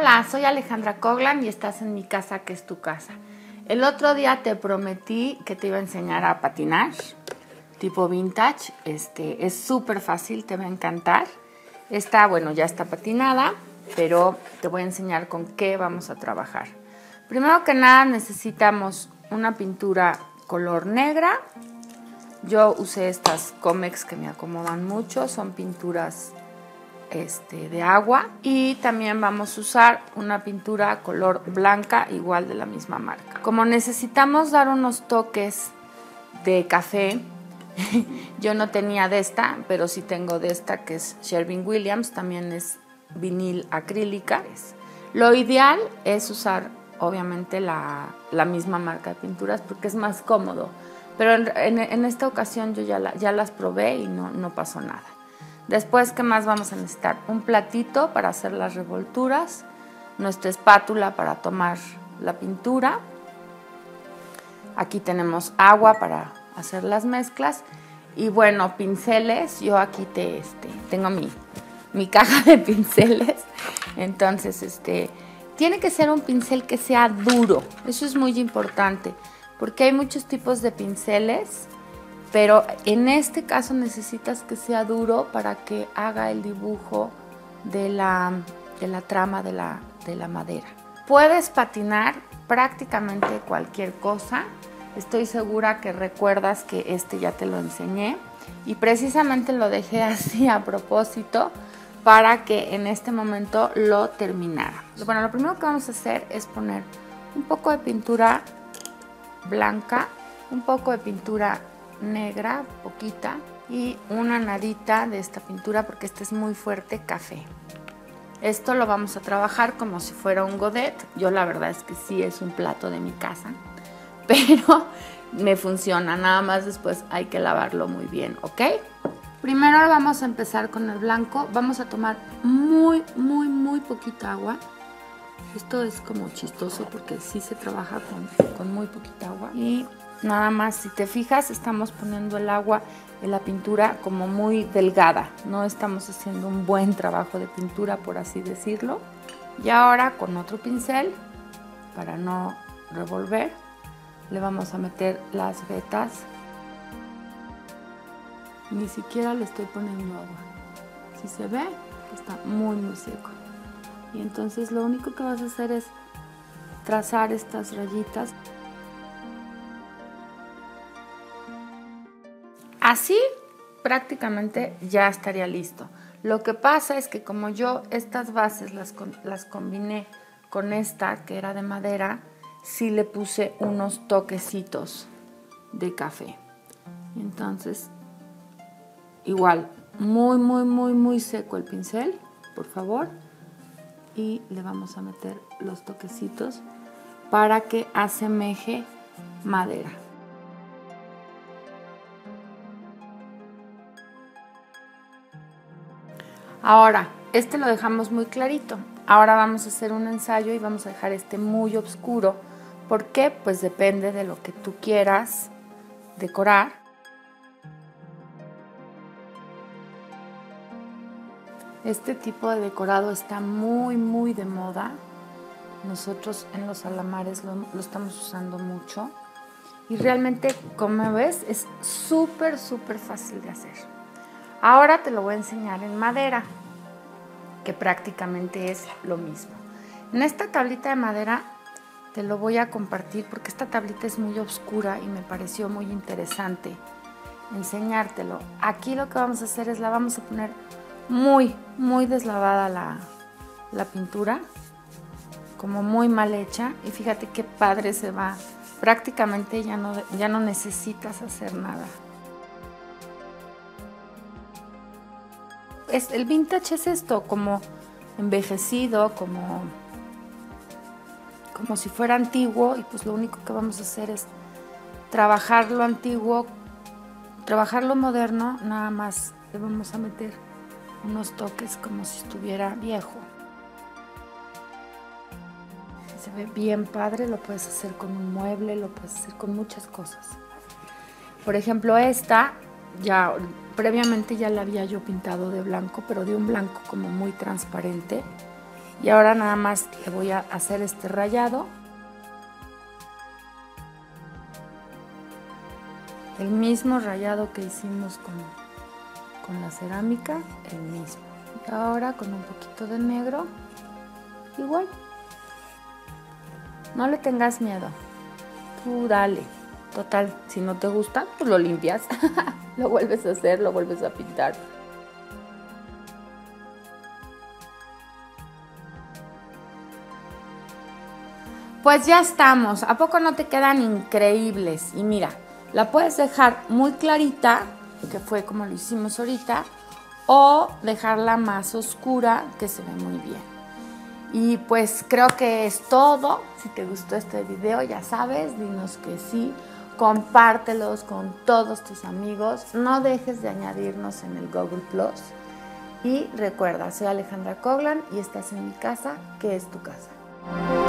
Hola, soy Alejandra Coglan y estás en mi casa, que es tu casa. El otro día te prometí que te iba a enseñar a patinar, tipo vintage. Es súper fácil, te va a encantar. Esta, bueno, ya está patinada, pero te voy a enseñar con qué vamos a trabajar. Primero que nada necesitamos una pintura color negra. Yo usé estas Comex que me acomodan mucho, son pinturas de agua, y también vamos a usar una pintura color blanca igual de la misma marca. Como necesitamos dar unos toques de café, yo no tenía de esta, pero sí tengo de esta, que es Sherwin-Williams, también es vinil acrílica. Lo ideal es usar obviamente la misma marca de pinturas porque es más cómodo, pero en esta ocasión yo ya las probé y no pasó nada. Después, ¿qué más vamos a necesitar? Un platito para hacer las revolturas, nuestra espátula para tomar la pintura. Aquí tenemos agua para hacer las mezclas y bueno, pinceles. Yo aquí tengo mi caja de pinceles. Entonces, tiene que ser un pincel que sea duro. Eso es muy importante porque hay muchos tipos de pinceles, pero en este caso necesitas que sea duro para que haga el dibujo de la trama de la madera. Puedes patinar prácticamente cualquier cosa. Estoy segura que recuerdas que ya te lo enseñé y precisamente lo dejé así a propósito para que en este momento lo terminara. Bueno, lo primero que vamos a hacer es poner un poco de pintura blanca, un poco de pintura negra, poquita, y una nadita de esta pintura porque esta es muy fuerte, café. Esto lo vamos a trabajar como si fuera un godet. Yo la verdad es que sí es un plato de mi casa, pero me funciona, nada más después hay que lavarlo muy bien, ¿ok? Primero vamos a empezar con el blanco. Vamos a tomar muy poquita agua. Esto es como chistoso porque sí se trabaja con muy poquita agua. Y nada más, si te fijas, estamos poniendo el agua en la pintura como muy delgada. No estamos haciendo un buen trabajo de pintura, por así decirlo. Y ahora con otro pincel, para no revolver, le vamos a meter las vetas. Ni siquiera le estoy poniendo agua. Si se ve, está muy seco. Y entonces lo único que vas a hacer es trazar estas rayitas. Así prácticamente ya estaría listo. Lo que pasa es que como yo estas bases las combiné con esta que era de madera, sí le puse unos toquecitos de café. Entonces, igual, muy seco el pincel, por favor. Y le vamos a meter los toquecitos para que asemeje madera. Ahora, lo dejamos muy clarito. Ahora vamos a hacer un ensayo y vamos a dejar muy oscuro. ¿Por qué? Pues depende de lo que tú quieras decorar. Este tipo de decorado está muy de moda. Nosotros en los Alamares lo estamos usando mucho. Y realmente, como ves, es súper fácil de hacer. Ahora te lo voy a enseñar en madera, que prácticamente es lo mismo. En esta tablita de madera te lo voy a compartir porque esta tablita es muy oscura y me pareció muy interesante enseñártelo. Aquí lo que vamos a hacer es la vamos a poner muy deslavada la pintura, como muy mal hecha, y fíjate qué padre se va. Prácticamente ya no necesitas hacer nada. El vintage es esto, como envejecido, como si fuera antiguo, y pues lo único que vamos a hacer es trabajar lo antiguo, trabajar lo moderno, nada más le vamos a meter unos toques como si estuviera viejo. Se ve bien padre, lo puedes hacer con un mueble, lo puedes hacer con muchas cosas. Por ejemplo, esta ya previamente ya la había yo pintado de blanco, pero de un blanco como muy transparente, Y ahora nada más le voy a hacer este rayado. El mismo rayado que hicimos con la cerámica, el mismo. Y ahora con un poquito de negro, igual. No le tengas miedo. Tú dale. Total, si no te gusta, pues lo limpias. Lo vuelves a hacer, lo vuelves a pintar. Pues ya estamos. ¿A poco no te quedan increíbles? Y mira, la puedes dejar muy clarita, que fue como lo hicimos ahorita, o dejarla más oscura, que se ve muy bien. Y pues creo que es todo. Si te gustó este video, ya sabes, dinos que sí. Compártelos con todos tus amigos. No dejes de añadirnos en el Google Plus. Y recuerda, soy Alejandra Coglan y estás en mi casa, que es tu casa.